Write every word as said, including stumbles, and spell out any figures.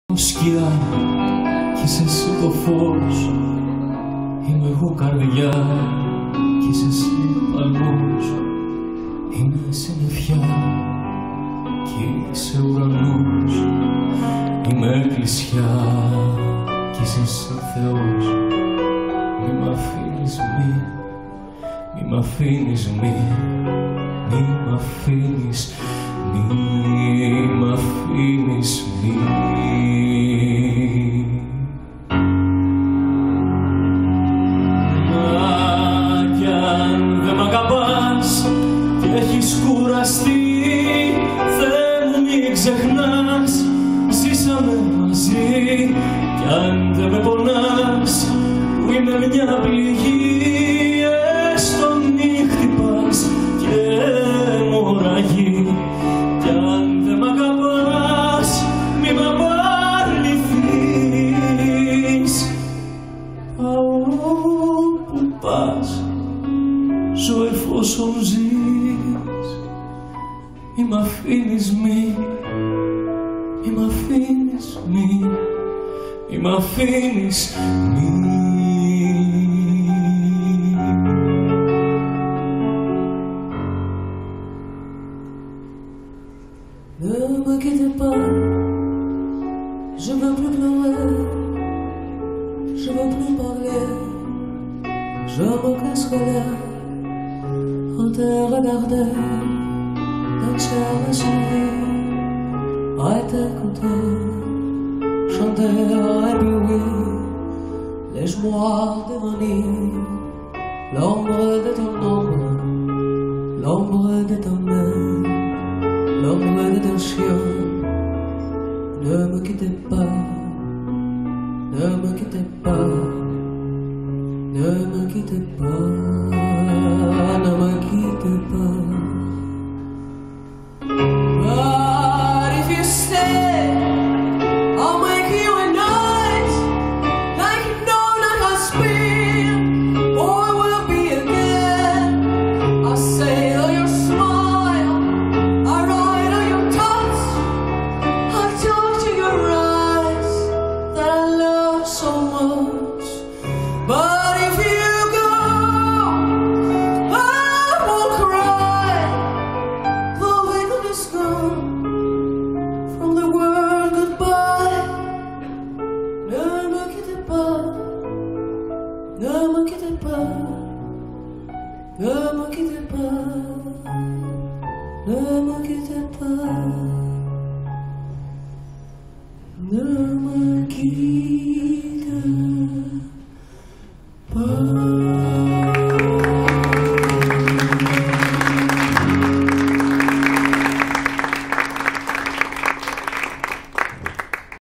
Σκιά κι είσαι εσύ το φως, είμαι εγώ καρδιά κι είσαι εσύ παλμός, είμαι συννεφιά κι είσαι ουρανός, είμαι εκκλησιά κι είσαι εσύ Θεός. Μη μ' αφήνεις μη, μη μ' αφήνεις μη, μη μ' αφήνεις μη μ' αφήνεις μη. Μα κι αν δεν μ' αγαπάς κι έχεις κουραστεί, Θεέ μου μη ξεχνάς, ζήσαμε μαζί. Κι αν δεν με πονάς που είμαι μια πληγή, έστω μη χτυπάς και μοραγεί. Κι αν δεν μ' αγαπάς μη μ' απαρνηθείς, πάω όπου πας, ζω εφόσον ζεις. Μη μ' αφήνεις μη, μη μ' αφήνεις μη, μη μ' αφήνεις μη. Ne me quittez pas, je veux plus pleurer, je veux plus parler, je me casserai en te regarder, d'un ciel sourire, à t'écouter, chanter et puis laisse-moi devenir l'ombre de ton ombre, l'ombre de ton main, l'ombre de ton chien. Ne me quittez pas, ne me quittez pas, ne me quittez pas, ne me quittez pas. But if you stay, I'll make you a night like no night has been or will be again. I'll sail your smile, I'll ride on your touch, I'll talk to your eyes that I love so much. But if you go, I won't cry. The veil is gone from the world goodbye. Ne me quittez pas, ne me quittez pas, ne me quittez pas, ne me quittez pas, ne me quittez pas.